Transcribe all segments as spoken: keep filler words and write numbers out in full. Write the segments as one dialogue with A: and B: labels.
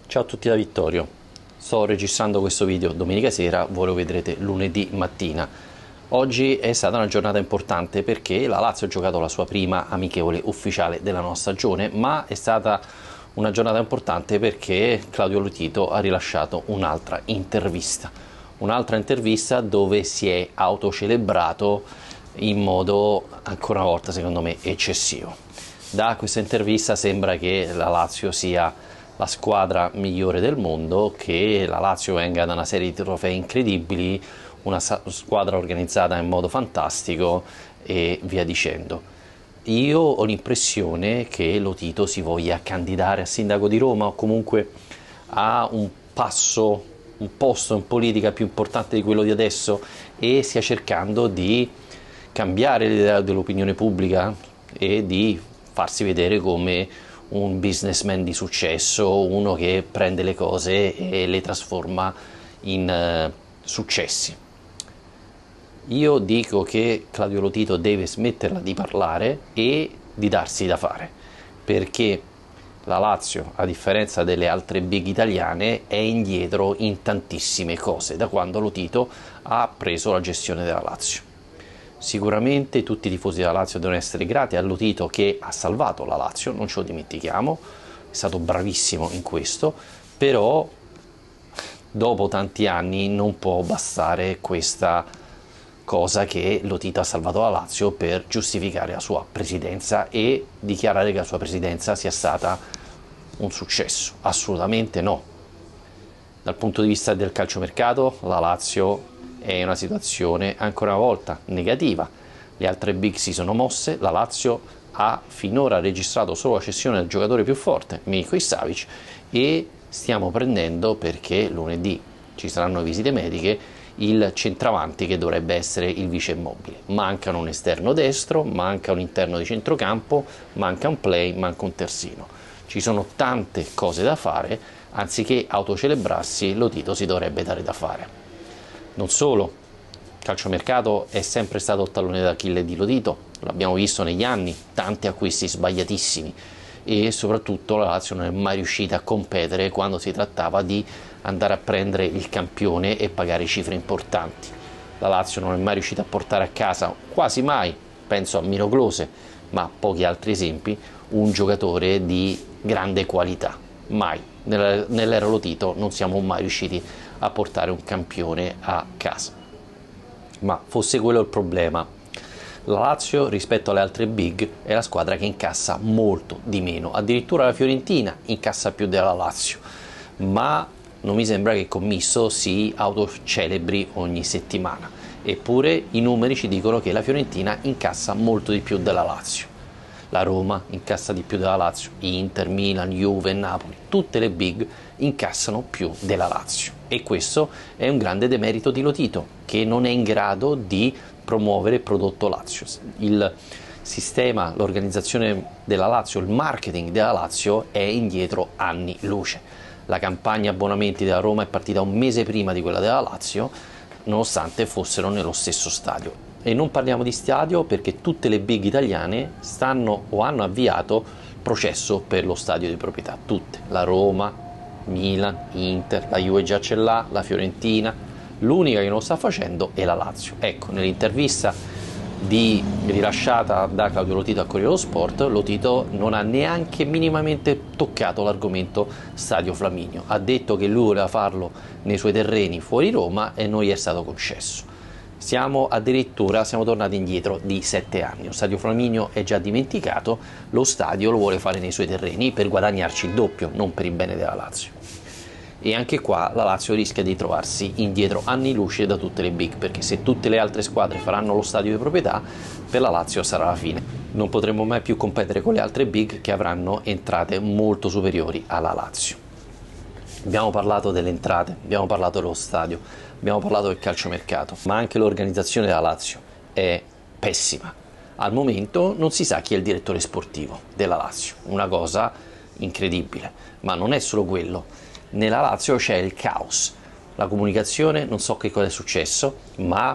A: Ciao a tutti da Vittorio, sto registrando questo video domenica sera, voi lo vedrete lunedì mattina. Oggi è stata una giornata importante perché la Lazio ha giocato la sua prima amichevole ufficiale della nuova stagione, ma è stata una giornata importante perché Claudio Lotito ha rilasciato un'altra intervista, un'altra intervista dove si è autocelebrato in modo ancora una volta secondo me eccessivo. Da questa intervista sembra che la Lazio sia la squadra migliore del mondo, che la Lazio venga da una serie di trofei incredibili, una squadra organizzata in modo fantastico e via dicendo. Io ho l'impressione che Lotito si voglia candidare a sindaco di Roma o comunque a un passo, un posto in politica più importante di quello di adesso e stia cercando di cambiare l'idea dell'opinione pubblica e di farsi vedere come un businessman di successo, uno che prende le cose e le trasforma in uh, successi. Io dico che Claudio Lotito deve smetterla di parlare e di darsi da fare, perché la Lazio, a differenza delle altre big italiane, è indietro in tantissime cose da quando Lotito ha preso la gestione della Lazio. Sicuramente tutti i tifosi della Lazio devono essere grati a Lotito che ha salvato la Lazio, non ce lo dimentichiamo, è stato bravissimo in questo, però dopo tanti anni non può bastare questa cosa che Lotito ha salvato la Lazio per giustificare la sua presidenza e dichiarare che la sua presidenza sia stata un successo. Assolutamente no. Dal punto di vista del calciomercato, la Lazio è una situazione ancora una volta negativa. Le altre big si sono mosse, la Lazio ha finora registrato solo la cessione del giocatore più forte, Milinković-Savić, e stiamo prendendo, perché lunedì ci saranno visite mediche, il centravanti che dovrebbe essere il vice Immobile. Manca un esterno destro, manca un interno di centrocampo, manca un play, manca un terzino. Ci sono tante cose da fare, anziché autocelebrarsi Lotito si dovrebbe dare da fare. Non solo, il calciomercato è sempre stato il tallone d'Achille di Lotito, l'abbiamo visto negli anni, tanti acquisti sbagliatissimi e soprattutto la Lazio non è mai riuscita a competere quando si trattava di andare a prendere il campione e pagare cifre importanti. La Lazio non è mai riuscita a portare a casa, quasi mai, penso a Miro Klose, ma pochi altri esempi, un giocatore di grande qualità. Mai, nell'era Lotito non siamo mai riusciti a portare un campione a casa. Ma fosse quello il problema, la Lazio rispetto alle altre big è la squadra che incassa molto di meno, addirittura la Fiorentina incassa più della Lazio, ma non mi sembra che il commisso si autocelebri ogni settimana, eppure i numeri ci dicono che la Fiorentina incassa molto di più della Lazio. La Roma incassa di più della Lazio, Inter, Milan, Juve, Napoli, tutte le big incassano più della Lazio e questo è un grande demerito di Lotito che non è in grado di promuovere il prodotto Lazio. Il sistema, l'organizzazione della Lazio, il marketing della Lazio è indietro anni luce. La campagna abbonamenti della Roma è partita un mese prima di quella della Lazio, nonostante fossero nello stesso stadio. E non parliamo di stadio perché tutte le big italiane stanno o hanno avviato il processo per lo stadio di proprietà, tutte, la Roma, Milan, Inter, la Juve già ce l'ha, la Fiorentina, l'unica che non lo sta facendo è la Lazio. Ecco, nell'intervista di, rilasciata da Claudio Lotito a Corriere dello Sport, Lotito non ha neanche minimamente toccato l'argomento Stadio Flaminio, ha detto che lui voleva farlo nei suoi terreni fuori Roma e non gli è stato concesso. Siamo addirittura, siamo tornati indietro di sette anni, lo Stadio Flaminio è già dimenticato, lo stadio lo vuole fare nei suoi terreni per guadagnarci il doppio, non per il bene della Lazio. E anche qua la Lazio rischia di trovarsi indietro anni luce da tutte le big, perché se tutte le altre squadre faranno lo stadio di proprietà, per la Lazio sarà la fine. Non potremo mai più competere con le altre big che avranno entrate molto superiori alla Lazio. Abbiamo parlato delle entrate, abbiamo parlato dello stadio, abbiamo parlato del calciomercato, ma anche l'organizzazione della Lazio è pessima. Al momento non si sa chi è il direttore sportivo della Lazio, una cosa incredibile, ma non è solo quello. Nella Lazio c'è il caos, la comunicazione, non so che cosa è successo, ma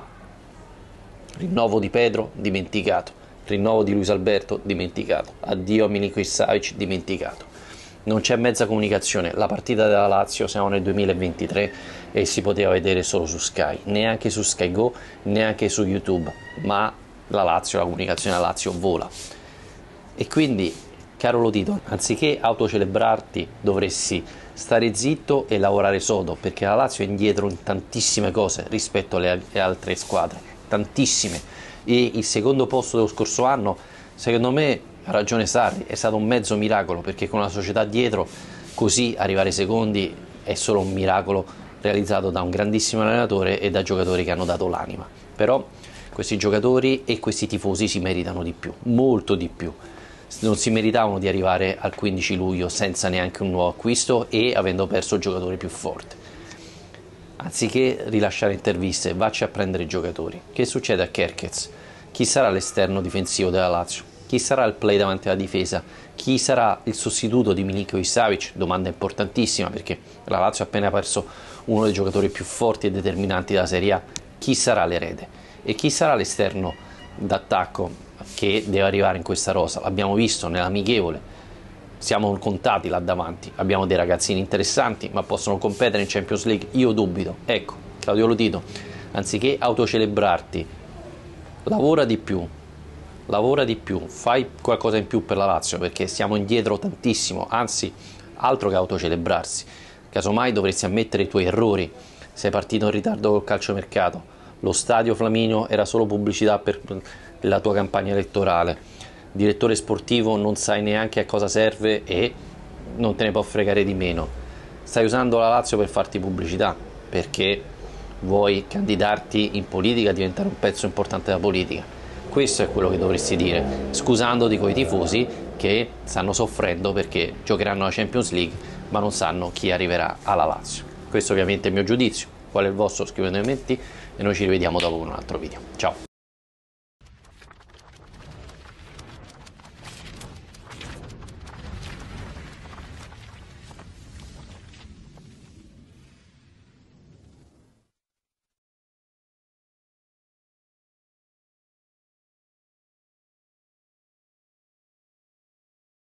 A: rinnovo di Pedro dimenticato, rinnovo di Luis Alberto dimenticato, addio a Milinković-Savić dimenticato. non c'è mezza comunicazione. La partita della Lazio siamo nel duemilaventitré e si poteva vedere solo su Sky, neanche su Sky Go, neanche su YouTube, ma la Lazio, la comunicazione della Lazio vola. E quindi, caro Lotito, anziché autocelebrarti dovresti stare zitto e lavorare sodo, perché la Lazio è indietro in tantissime cose rispetto alle, alle altre squadre, tantissime, e il secondo posto dello scorso anno, secondo me, ha ragione Sarri, è stato un mezzo miracolo, perché con la società dietro così arrivare secondi è solo un miracolo realizzato da un grandissimo allenatore e da giocatori che hanno dato l'anima. Però questi giocatori e questi tifosi si meritano di più, molto di più. Non si meritavano di arrivare al quindici luglio senza neanche un nuovo acquisto e avendo perso il giocatore più forte. Anziché rilasciare interviste, vacci a prendere i giocatori. Che succede a Kerkez? Chi sarà l'esterno difensivo della Lazio? Chi sarà il play davanti alla difesa? Chi sarà il sostituto di Milinković-Savić? Domanda importantissima, perché la Lazio ha appena perso uno dei giocatori più forti e determinanti della Serie A. Chi sarà l'erede? E chi sarà l'esterno d'attacco che deve arrivare in questa rosa? L'abbiamo visto nell'amichevole, siamo contati là davanti, abbiamo dei ragazzini interessanti, ma possono competere in Champions League? Io dubito. Ecco, Claudio Lotito, anziché autocelebrarti, lavora di più, lavora di più, fai qualcosa in più per la Lazio, perché siamo indietro tantissimo, anzi, altro che autocelebrarsi. Casomai dovresti ammettere i tuoi errori. Sei partito in ritardo col calciomercato, lo stadio Flaminio era solo pubblicità per la tua campagna elettorale, direttore sportivo non sai neanche a cosa serve e non te ne può fregare di meno. Stai usando la Lazio per farti pubblicità, perché vuoi candidarti in politica, diventare un pezzo importante della politica. Questo è quello che dovresti dire, scusandoti con i tifosi che stanno soffrendo perché giocheranno la Champions League ma non sanno chi arriverà alla Lazio. Questo ovviamente è il mio giudizio. Qual è il vostro? Scrivete nei commenti e noi ci rivediamo dopo con un altro video. Ciao!